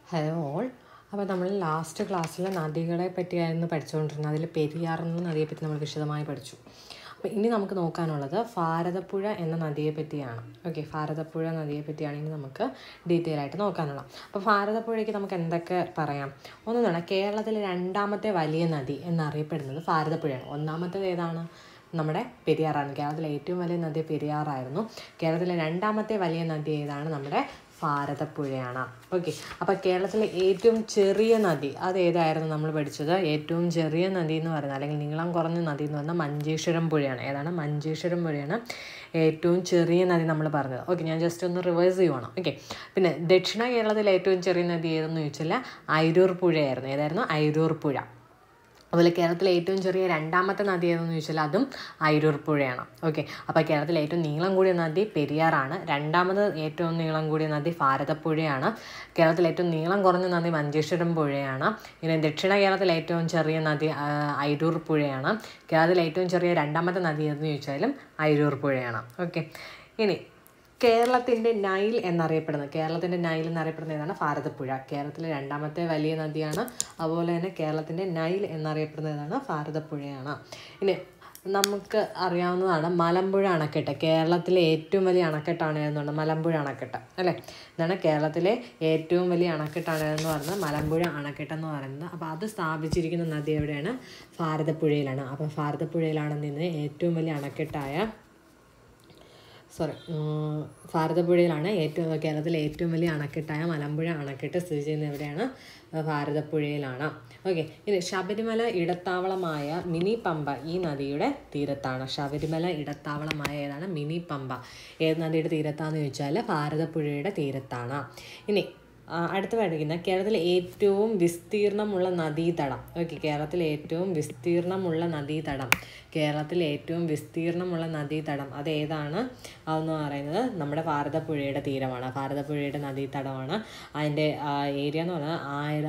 Hello all. അപ്പോൾ നമ്മൾ last ക്ലാസ്സിൽ നദികളെ പറ്റിയായിരുന്നു പഠിച്ചുകൊണ്ടിരുന്നത്. അതിൽ പെരിയാർ എന്ന നദിയെപ്പറ്റി നമ്മൾ വിശദമായി പഠിച്ചു. അപ്പോൾ ഇനി നമുക്ക് നോക്കാനുള്ളത് ഭാരതപ്പുഴ എന്ന നദിയെ പറ്റിയാണ്. ഓക്കെ, ഭാരതപ്പുഴ നദിയെ പറ്റിയാണ് ഇനി നമുക്ക് ഡീറ്റെയിൽ ആയിട്ട് നോക്കാനുള്ളത്. അപ്പോൾ ഭാരതപ്പുഴയ്ക്ക് നമുക്ക് എന്തൊക്കെ പറയാം? ഒന്നെന്നാണ് കേരളത്തിലെ രണ്ടാമത്തെ വലിയ നദി എന്നറിയപ്പെടുന്നത് ഭാരതപ്പുഴയാണ്. ഒന്നാമത്തേത് ഏതാണ്? നമ്മുടെ പെരിയാറാണ്. കേരളത്തിലെ ഏറ്റവും വലിയ നദി പെരിയാറായിരുന്നു. കേരളത്തിലെ രണ്ടാമത്തെ വലിയ നദി ഏതാണ്? നമ്മുടെ ഭാരതപ്പുഴയാണ്. ഓക്കെ, അപ്പോൾ കേരളത്തിലെ ഏറ്റവും ചെറിയ നദി അത് ഏതായിരുന്നു നമ്മൾ പഠിച്ചത്? ഏറ്റവും ചെറിയ നദി എന്ന് പറയുന്നത്, അല്ലെങ്കിൽ നീളം കുറഞ്ഞ നദി എന്ന് പറഞ്ഞാൽ മഞ്ചേശ്വരം പുഴയാണ്. ഏതാണ്? മഞ്ചേശ്വരം പുഴയാണ് ഏറ്റവും ചെറിയ നദി നമ്മൾ പറഞ്ഞത്. ഓക്കെ, ഞാൻ ജസ്റ്റ് ഒന്ന് റിവേഴ്സ് ചെയ്യുവാണ്. ഓക്കെ, പിന്നെ ദക്ഷിണ കേരളത്തിലെ ഏറ്റവും ചെറിയ നദി ഏതെന്ന് ചോദിച്ചാൽ അയിരൂർ പുഴയായിരുന്നു. ഏതായിരുന്നു? അയിരൂർ പുഴ. അതുപോലെ കേരളത്തിലെ ഏറ്റവും ചെറിയ രണ്ടാമത്തെ നദി ഏതെന്ന് ചോദിച്ചാൽ അതും അയിരൂർ പുഴയാണ്. ഓക്കെ, അപ്പോൾ കേരളത്തിലെ ഏറ്റവും നീളം കൂടിയ നദി പെരിയാറാണ്. രണ്ടാമത് ഏറ്റവും നീളം കൂടിയ നദി ഭാരതപ്പുഴയാണ്. കേരളത്തിലെ ഏറ്റവും നീളം കുറഞ്ഞ നദി മഞ്ചേശ്വരം പുഴയാണ്. ഇനി ദക്ഷിണ കേരളത്തിലെ ഏറ്റവും ചെറിയ നദി അയിരൂർ പുഴയാണ്. കേരളത്തിലെ ഏറ്റവും ചെറിയ രണ്ടാമത്തെ നദി ഏതെന്ന് ചോദിച്ചാലും അയിരൂർ പുഴയാണ്. ഓക്കെ, ഇനി കേരളത്തിൻ്റെ നൈൽ എന്നറിയപ്പെടുന്നത് ഏതാണ്? ഭാരതപ്പുഴ. കേരളത്തിലെ രണ്ടാമത്തെ വലിയ നദിയാണ്. അതുപോലെ തന്നെ കേരളത്തിൻ്റെ നൈൽ എന്നറിയപ്പെടുന്നത് ഏതാണ്? ഭാരതപ്പുഴയാണ്. ഇനി നമുക്ക് അറിയാവുന്നതാണ് മലമ്പുഴ അണക്കെട്ട്. കേരളത്തിലെ ഏറ്റവും വലിയ അണക്കെട്ടാണ് ഏതെന്നുണ്ട്? മലമ്പുഴ അണക്കെട്ട് അല്ലേ? ഇതാണ് കേരളത്തിലെ ഏറ്റവും വലിയ അണക്കെട്ടാണ് ഏതെന്ന് പറയുന്നത്? മലമ്പുഴ അണക്കെട്ടെന്ന് പറയുന്നത്. അപ്പോൾ അത് സ്ഥാപിച്ചിരിക്കുന്ന നദി എവിടെയാണ്? ഭാരതപ്പുഴയിലാണ്. അപ്പോൾ ഭാരതപ്പുഴയിലാണ് നിന്ന് ഏറ്റവും വലിയ അണക്കെട്ടായ ഭാരതപ്പുഴയിലാണ് കേരളത്തിലെ ഏറ്റവും വലിയ അണക്കെട്ടായ മലമ്പുഴ അണക്കെട്ട് സ്ഥിതി ചെയ്യുന്നത് എവിടെയാണ്? ഭാരതപ്പുഴയിലാണ്. ഓക്കെ, ഇനി ശബരിമല ഇടത്താവളമായ മിനി പമ്പ ഈ നദിയുടെ തീരത്താണ്. ശബരിമല ഇടത്താവളമായ ഏതാണ്? മിനി പമ്പ ഏത് നദിയുടെ തീരത്താണെന്ന് ചോദിച്ചാൽ ഭാരതപ്പുഴയുടെ തീരത്താണ്. ഇനി അടുത്ത് പഠിക്കുന്ന കേരളത്തിലെ ഏറ്റവും വിസ്തീർണമുള്ള നദീതടം. ഓക്കെ, കേരളത്തിലെ ഏറ്റവും വിസ്തീർണമുള്ള നദീതടം അത് ഏതാണ്? അതെന്ന് പറയുന്നത് നമ്മുടെ ഭാരതപ്പുഴയുടെ തീരമാണ്. ഭാരതപ്പുഴയുടെ നദീതടമാണ്. അതിൻ്റെ ഏരിയ എന്ന് പറഞ്ഞാൽ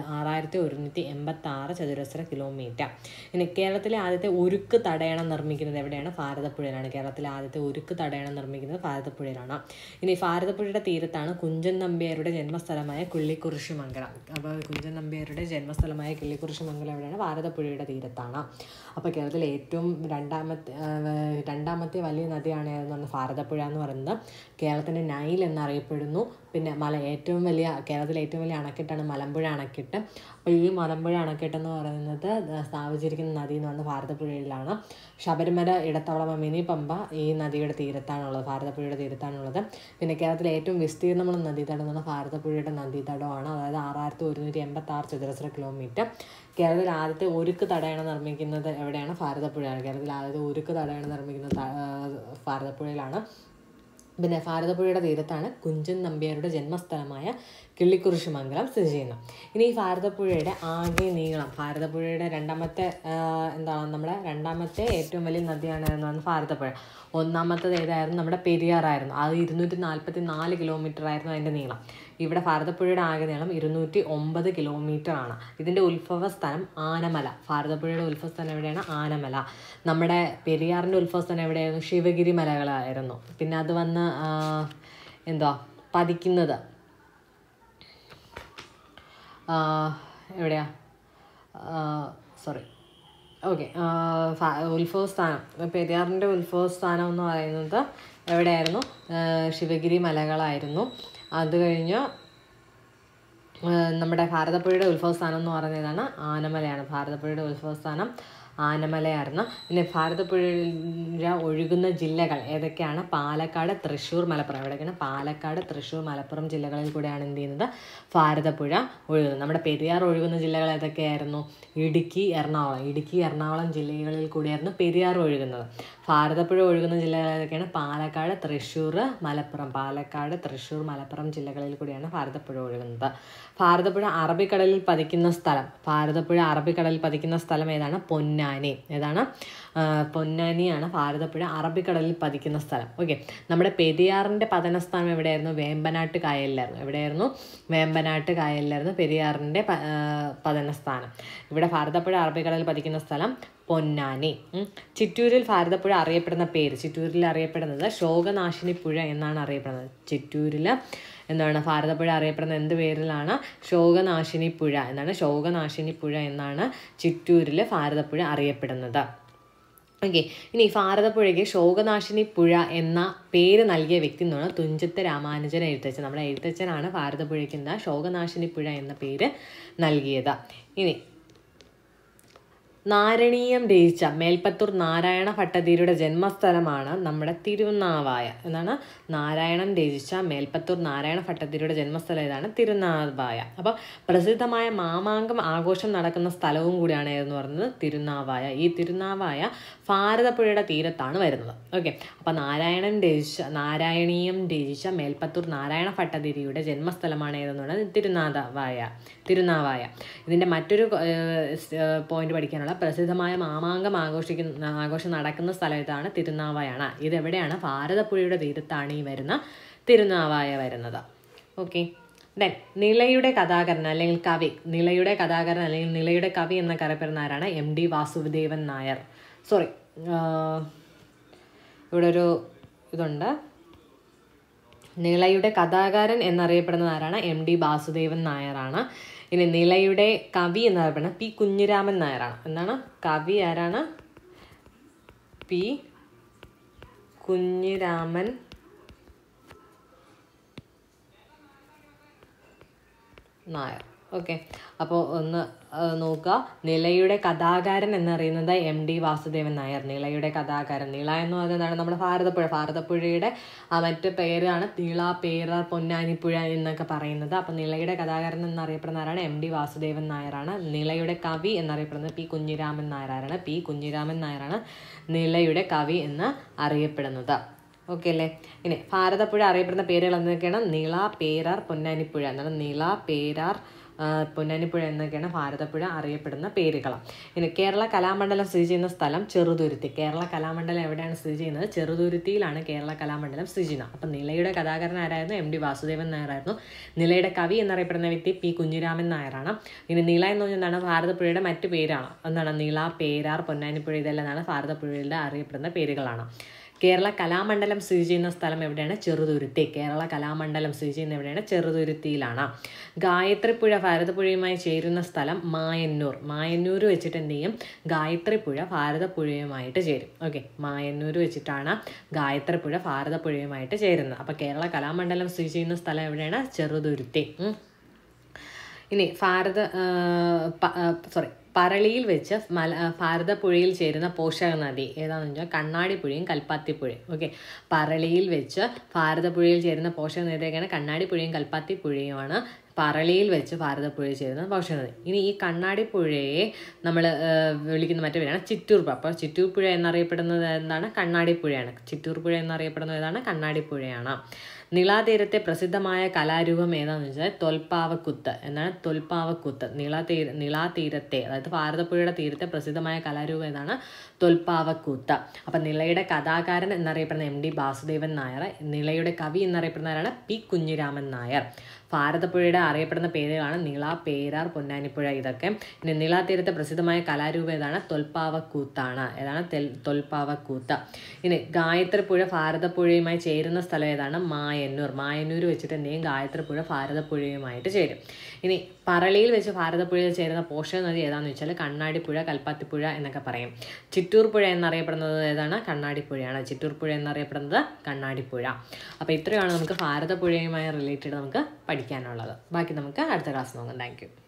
6186 ചതുരശ്ര കിലോമീറ്റർ. ഇനി കേരളത്തിലെ ആദ്യത്തെ ഉരുക്ക് തടയണം നിർമ്മിക്കുന്നത് എവിടെയാണ്? ഭാരതപ്പുഴയിലാണ്. കേരളത്തിലെ ആദ്യത്തെ ഉരുക്ക് തടയണം നിർമ്മിക്കുന്നത് ഭാരതപ്പുഴയിലാണ്. ഇനി ഭാരതപ്പുഴയുടെ തീരത്താണ് കുഞ്ചൻ നമ്പ്യാരുടെ ജന്മസ്ഥലമായ കിള്ളിക്കുറിശ്ശിമംഗലം. അപ്പോൾ കുഞ്ചൻ നമ്പ്യാരുടെ ജന്മസ്ഥലമായ കിള്ളിക്കുറിശ്ശിമംഗലം എവിടെയാണ്? ഭാരതപ്പുഴയുടെ തീരത്താണ്. അപ്പോൾ കേരളത്തിലെ ഏറ്റവും രണ്ടാമത്തെ വലിയ നദിയാണ് ഏതെന്ന് പറഞ്ഞാൽ ഭാരതപ്പുഴ എന്ന് പറയുന്നത്. കേരളത്തിൻ്റെ നൈൽ എന്നറിയപ്പെടുന്നു. പിന്നെ കേരളത്തിലെ ഏറ്റവും വലിയ അണക്കെട്ടാണ് മലമ്പുഴ അണക്കെട്ട്. അപ്പോൾ ഈ മലമ്പുഴ അണക്കെട്ട് എന്ന് പറയുന്നത് സ്ഥാപിച്ചിരിക്കുന്ന നദി എന്ന് പറയുന്നത് ഭാരതപ്പുഴയിലാണ്. ശബരിമല ഇടത്താവളം മിനി പമ്പ ഈ നദിയുടെ തീരത്താണുള്ളത്, ഭാരതപ്പുഴയുടെ തീരത്താണുള്ളത്. പിന്നെ കേരളത്തിലെ ഏറ്റവും വിസ്തീർണമുള്ള നദീതടം എന്ന് പറഞ്ഞാൽ ഭാരതപ്പുഴയുടെ നദീതടമാണ്. അതായത് 6186 ചതുരശ്ര കിലോമീറ്റർ. കേരളത്തിൽ ആദ്യത്തെ ഉരുക്ക് തടയണ നിർമ്മിക്കുന്നത് എവിടെയാണ്? ഭാരതപ്പുഴയാണ്. കേരളത്തിൽ ആദ്യത്തെ ഉരുക്ക് തടയണ നിർമ്മിക്കുന്നത് ഭാരതപ്പുഴയിലാണ്. പിന്നെ ഭാരതപ്പുഴയുടെ തീരത്താണ് കുഞ്ചൻ നമ്പ്യാരുടെ ജന്മസ്ഥലമായ കിള്ളിക്കുറിശ്ശിമംഗലം സ്ഥിതി ചെയ്യുന്നത്. ഇനി ഈ ഭാരതപ്പുഴയുടെ ആകെ നീളം, ഭാരതപ്പുഴയുടെ നമ്മുടെ രണ്ടാമത്തെ ഏറ്റവും വലിയ നദിയാണ് എന്നാണ് ഭാരതപ്പുഴ. ഒന്നാമത്തേത് ഏതായിരുന്നു? നമ്മുടെ പെരിയാറായിരുന്നു. അത് 244 കിലോമീറ്റർ ആയിരുന്നു അതിൻ്റെ നീളം. ഇവിടെ ഭാരതപ്പുഴയുടെ ആകെ നീളം 209 കിലോമീറ്റർ ആണ്. ഇതിൻ്റെ ഉത്ഭവസ്ഥാനം ആനമല. ഭാരതപ്പുഴയുടെ ഉത്ഭവസ്ഥാനം എവിടെയാണ്? ആനമല. നമ്മുടെ പെരിയാറിൻ്റെ ഉത്ഭവസ്ഥാനം എവിടെയായിരുന്നു? ശിവഗിരി മലകളായിരുന്നു. പിന്നെ അത് വന്ന് പതിക്കുന്നത് എവിടെയാ? ഉത്ഭവസ്ഥാനം, പെരിയാറിൻ്റെ ഉത്ഭവസ്ഥാനം എന്ന് പറയുന്നത് എവിടെയായിരുന്നു? ശിവഗിരി മലകളായിരുന്നു. അത് കഴിഞ്ഞ് നമ്മുടെ ഭാരതപ്പുഴയുടെ ഉത്ഭവസ്ഥാനം എന്ന് പറയുന്നതാണ് ആനമലയാണ്. ഭാരതപ്പുഴയുടെ ഉത്ഭവസ്ഥാനം ആനമലയായിരുന്നു. പിന്നെ ഭാരതപ്പുഴ ഒഴുകുന്ന ജില്ലകൾ ഏതൊക്കെയാണ്? പാലക്കാട്, തൃശ്ശൂർ, മലപ്പുറം. എവിടെയൊക്കെയാണ്? പാലക്കാട്, തൃശ്ശൂർ, മലപ്പുറം ജില്ലകളിൽ കൂടെയാണ് എന്ത് ചെയ്യുന്നത്? ഭാരതപ്പുഴ ഒഴുകുന്നത്. നമ്മുടെ പെരിയാർ ഒഴുകുന്ന ജില്ലകൾ ഏതൊക്കെയായിരുന്നു? ഇടുക്കി, എറണാകുളം ജില്ലകളിൽ കൂടിയായിരുന്നു പെരിയാർ ഒഴുകുന്നത്. ഭാരതപ്പുഴ ഒഴുകുന്ന ജില്ലകൾ ഏതൊക്കെയാണ്? പാലക്കാട്, തൃശ്ശൂർ, മലപ്പുറം ജില്ലകളിൽ കൂടിയാണ് ഭാരതപ്പുഴ ഒഴുകുന്നത്. ഭാരതപ്പുഴ അറബിക്കടലിൽ പതിക്കുന്ന സ്ഥലം ഏതാണ്? പൊന്നാനി. ഏതാണ്? പൊന്നാനിയാണ് ഭാരതപ്പുഴ അറബിക്കടലിൽ പതിക്കുന്ന സ്ഥലം. ഓക്കെ, നമ്മുടെ പെരിയാറിൻ്റെ പതനസ്ഥാനം എവിടെയായിരുന്നു? വേമ്പനാട്ട് കായലിലായിരുന്നു പെരിയാറിൻ്റെ പതനസ്ഥാനം. ഇവിടെ ഭാരതപ്പുഴ അറബിക്കടലിൽ പതിക്കുന്ന സ്ഥലം പൊന്നാനി. ചിറ്റൂരിൽ ഭാരതപ്പുഴ അറിയപ്പെടുന്നത് ശോകനാശിനി പുഴ എന്നാണ് അറിയപ്പെടുന്നത്. ചിറ്റൂരിൽ എന്താണ് ഭാരതപ്പുഴ അറിയപ്പെടുന്ന എന്ത് പേരിലാണ്? ശോകനാശിനി പുഴ എന്നാണ്, ശോകനാശിനി പുഴ എന്നാണ് ചിറ്റൂരിൽ ഭാരതപ്പുഴ അറിയപ്പെടുന്നത്. ഓക്കെ, ഇനി ഭാരതപ്പുഴയ്ക്ക് ശോകനാശിനി പുഴ എന്ന പേര് നൽകിയ വ്യക്തി എന്ന് പറഞ്ഞാൽ തുഞ്ചത്ത് രാമാനുജൻ എഴുത്തച്ഛൻ. നമ്മുടെ എഴുത്തച്ഛനാണ് ഭാരതപ്പുഴയ്ക്ക് എന്താ ശോകനാശിനി പുഴ എന്ന പേര് നൽകിയത്. ഇനി നാരണീയം രചിച്ച മേൽപ്പത്തൂർ നാരായണ ഭട്ടതിരിയുടെ ജന്മസ്ഥലമാണ് നമ്മുടെ തിരുനാവായ. എന്നാണ് നാരായണൻ രചിച്ച മേൽപ്പത്തൂർ നാരായണ ഭട്ടതിരിയുടെ ജന്മസ്ഥലം ഏതാണ്? തിരുനാവായ. അപ്പോൾ പ്രസിദ്ധമായ മാമാങ്കം ആഘോഷം നടക്കുന്ന സ്ഥലവും കൂടിയാണ് ഏതെന്ന് പറയുന്നത്? തിരുനാവായ. ഈ തിരുനാവായ ഭാരതപ്പുഴയുടെ തീരത്താണ് വരുന്നത്. ഓക്കെ, അപ്പോൾ നാരായണീയം രചിച്ച മേൽപ്പത്തൂർ നാരായണ ഭട്ടതിരിയുടെ ജന്മസ്ഥലമാണ് ഏതെന്ന് പറയുന്നത്? തിരുനാവായ. ഇതിൻ്റെ മറ്റൊരു പോയിന്റ് പഠിക്കാനുള്ള പ്രസിദ്ധമായ മാമാങ്കം ആഘോഷം നടക്കുന്ന സ്ഥലം ഇതാണ്, തിരുനാവായാണ്. ഇതെവിടെയാണ്? ഭാരതപ്പുഴയുടെ തീരത്താണ് ഈ വരുന്ന തിരുനാവായ വരുന്നത്. ഓക്കെ, ദെൻ നിളയുടെ കഥാകരൻ അല്ലെങ്കിൽ കവി, നിളയുടെ കഥാകരൻ അല്ലെങ്കിൽ നിളയുടെ കവി എന്നൊക്കെ അറിയപ്പെടുന്ന ആരാണ്? MD വാസുദേവൻ നായർ. സോറി, ഇവിടെ ഒരു ഇതുണ്ട്. നിളയുടെ കഥാകാരൻ എന്നറിയപ്പെടുന്ന ആരാണ്? MD വാസുദേവൻ നായരാണ്. ഇനി നിളയുടെ കവി എന്നറിയപ്പെടുന്നത് P കുഞ്ഞിരാമൻ നായരാണ്. എന്താണ്? കവി ആരാണ്? P കുഞ്ഞിരാമൻ നായർ. ഓക്കെ, അപ്പോൾ ഒന്ന് നോക്കുക. നിളയുടെ കഥാകാരൻ എന്നറിയുന്നത് MD വാസുദേവൻ നായർ. നിളയുടെ കഥാകാരൻ, നിള എന്ന് പറയുന്നതാണ് നമ്മുടെ ഭാരതപ്പുഴയുടെ മറ്റ് പേരാണ് നിള, പേരാർ, പൊന്നാനിപ്പുഴ എന്നൊക്കെ പറയുന്നത്. അപ്പം നിളയുടെ കഥാകാരൻ എന്നറിയപ്പെടുന്ന ആരാണ്? MD വാസുദേവൻ നായരാണ്. നിളയുടെ കവി എന്നറിയപ്പെടുന്നത് P കുഞ്ഞിരാമൻ നായരാണ്. P കുഞ്ഞിരാമൻ നായരാണ് നിളയുടെ കവി എന്ന് അറിയപ്പെടുന്നത്. ഓക്കെ അല്ലേ? ഇനി ഭാരതപ്പുഴ അറിയപ്പെടുന്ന പേരുകൾ എന്തൊക്കെയാണ്? നിള, പേരാർ, പൊന്നാനിപ്പുഴ. എന്താണ്? നിള, പേരാർ, പൊന്നാനിപ്പുഴ എന്നൊക്കെയാണ് ഭാരതപ്പുഴ അറിയപ്പെടുന്ന പേരുകൾ. ഇനി കേരള കലാമണ്ഡലം സ്ഥിതി ചെയ്യുന്ന സ്ഥലം ചെറുതുരുത്തി. കേരള കലാമണ്ഡലം എവിടെയാണ് സ്ഥിതി ചെയ്യുന്നത്? ചെറുതുരുത്തിയിലാണ് കേരള കലാമണ്ഡലം സ്ഥിതി ചെയ്യുന്നത്. അപ്പം നിളയുടെ കഥാകാരൻ ആരായിരുന്നു? MD വാസുദേവൻ നായരായിരുന്നു. നിളയുടെ കവി എന്നറിയപ്പെടുന്ന വ്യക്തി P കുഞ്ഞിരാമൻ നായരാണ്. ഇനി നിള എന്ന് പറഞ്ഞാൽ എന്താണ്? ഭാരതപ്പുഴയുടെ മറ്റു പേരാണ്. എന്താണ്? നിള, പേരാർ, പൊന്നാനിപ്പുഴ ഇതെല്ലാം ഭാരതപ്പുഴയുടെ അറിയപ്പെടുന്ന പേരുകളാണ്. കേരള കലാമണ്ഡലം സ്ഥിതി ചെയ്യുന്ന സ്ഥലം എവിടെയാണ്? ചെറുതുരുത്തി. കേരള കലാമണ്ഡലം സ്ഥിതി ചെയ്യുന്ന എവിടെയാണ്? ചെറുതുരുത്തിയിലാണ്. ഗായത്രിപ്പുഴ ഭാരതപ്പുഴയുമായി ചേരുന്ന സ്ഥലം മായന്നൂർ. മായന്നൂർ വെച്ചിട്ട് എന്ത് ചെയ്യും? ഗായത്രിപ്പുഴ ഭാരതപ്പുഴയുമായിട്ട് ചേരും. ഓക്കെ, മായന്നൂർ വെച്ചിട്ടാണ് ഗായത്രിപ്പുഴ ഭാരതപ്പുഴയുമായിട്ട് ചേരുന്നത്. അപ്പോൾ കേരള കലാമണ്ഡലം സ്ഥിതി ചെയ്യുന്ന സ്ഥലം എവിടെയാണ്? ചെറുതുരുത്തി. ഇനി പറളിയിൽ വെച്ച് ഭാരതപ്പുഴയിൽ ചേരുന്ന പോഷക നദി ഏതാണെന്ന് വെച്ചാൽ കണ്ണാടിപ്പുഴയും കൽപ്പാത്തിപ്പുഴയും. ഓക്കെ, പറളിയിൽ വെച്ച് ഭാരതപ്പുഴയിൽ ചേരുന്ന പോഷക നദിയൊക്കെയാണ് കണ്ണാടിപ്പുഴയും കൽപ്പാത്തിപ്പുഴയുമാണ്. പറളിയിൽ വെച്ച് ഭാരതപ്പുഴയിൽ ചേരുന്ന പോഷക നദി. ഇനി ഈ കണ്ണാടിപ്പുഴയെ നമ്മൾ വിളിക്കുന്ന മറ്റു പേരാണ് ചിറ്റൂർ പുഴ. അപ്പോൾ ചിറ്റൂർ പുഴ എന്നറിയപ്പെടുന്നത് എന്താണ്? കണ്ണാടിപ്പുഴയാണ്. ചിറ്റൂർ പുഴ എന്നറിയപ്പെടുന്നത് ഏതാണ്? കണ്ണാടിപ്പുഴയാണ്. നിളാതീരത്തെ പ്രസിദ്ധമായ കലാരൂപം ഏതാണെന്ന് വെച്ചാൽ തൊൽപ്പാവക്കൂത്ത്. എന്താണ്? തൊൽപ്പാവക്കൂത്ത്. നിളാതീരത്തെ അതായത് ഭാരതപ്പുഴയുടെ തീരത്തെ പ്രസിദ്ധമായ കലാരൂപം ഏതാണ്? തൊൽപ്പാവക്കൂത്ത്. അപ്പം നിളയുടെ കഥാകാരൻ എന്നറിയപ്പെടുന്ന MD വാസുദേവൻ നായർ. നിളയുടെ കവി എന്നറിയപ്പെടുന്നവരാണ് P കുഞ്ഞിരാമൻ നായർ. ഭാരതപ്പുഴയുടെ അറിയപ്പെടുന്ന പേരുകളാണ് നിള, പേരാർ, പൊന്നാനിപ്പുഴ ഇതൊക്കെ. ഇനി നിളാതീരത്തെ പ്രസിദ്ധമായ കലാരൂപം ഏതാണ്? തൊൽപ്പാവക്കൂത്താണ്. ഏതാണ്? തൊൽപ്പാവക്കൂത്ത്. ഇനി ഗായത്രിപ്പുഴ ഭാരതപ്പുഴയുമായി ചേരുന്ന സ്ഥലം ഏതാണ്? മായന്നൂർ. മായന്നൂർ വെച്ചിട്ട് എന്ത് ചെയ്യും? ഗായത്രിപ്പുഴ ഭാരതപ്പുഴയുമായിട്ട് ചേരും. ഇനി പറളിയിൽ വെച്ച് ഭാരതപ്പുഴയിൽ ചേരുന്ന പോഷക നദി ഏതാണെന്ന് വെച്ചാൽ കണ്ണാടിപ്പുഴ, കൽപ്പാത്തിപ്പുഴ എന്നൊക്കെ പറയും. ചിറ്റൂർ പുഴ എന്നറിയപ്പെടുന്നത് ഏതാണ്? കണ്ണാടിപ്പുഴയാണ്. ചിറ്റൂർ പുഴ എന്നറിയപ്പെടുന്നത് കണ്ണാടിപ്പുഴ. അപ്പോൾ ഇത്രയാണ് നമുക്ക് ഭാരതപ്പുഴയുമായി റിലേറ്റഡ് നമുക്ക് പഠിക്കാനുള്ളത്. ബാക്കി നമുക്ക് അടുത്ത ക്ലാസ് നോക്കാം. Thank U.